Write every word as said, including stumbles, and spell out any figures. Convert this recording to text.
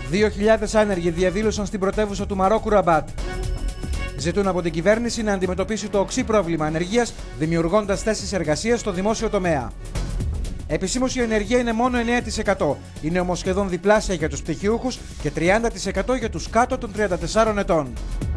δύο χιλιάδες άνεργοι διαδήλωσαν στην πρωτεύουσα του Μαρόκου, Ραμπάτ. Ζητούν από την κυβέρνηση να αντιμετωπίσει το οξύ πρόβλημα ανεργίας, δημιουργώντας θέσεις εργασίας στο δημόσιο τομέα. Επισήμως η ανεργία είναι μόνο εννέα τοις εκατό, είναι όμως σχεδόν διπλάσια για τους πτυχιούχους και τριάντα τοις εκατό για τους κάτω των τριάντα τεσσάρων ετών.